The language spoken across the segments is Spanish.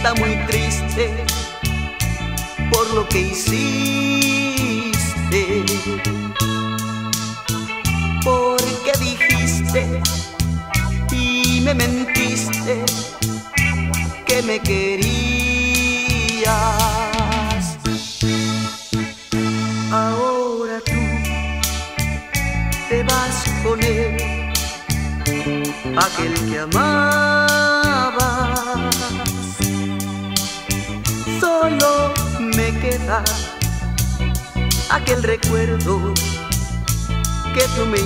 está muy triste por lo que hiciste, porque dijiste y me mentiste que me querías. Ahora tú te vas con él, aquel que amabas. Solo me queda aquel recuerdo que tú me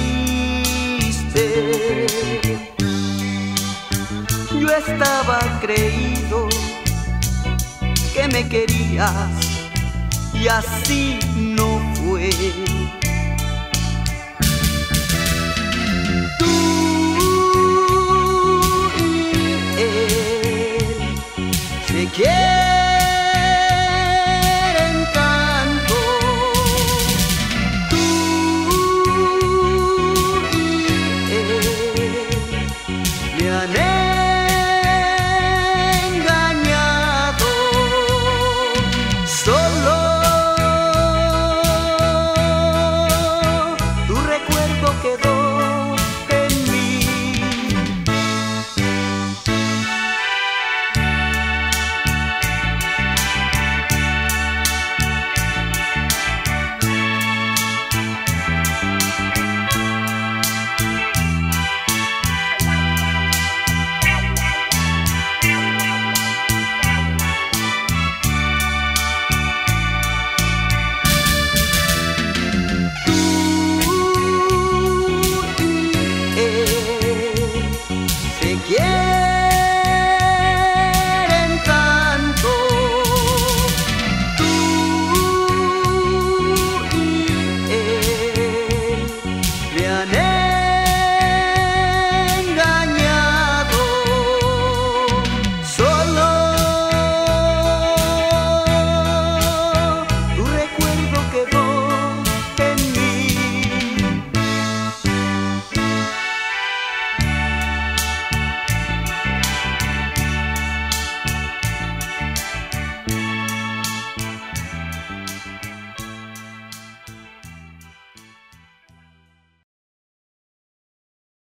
hiciste. Yo estaba creído que me querías y así no fue.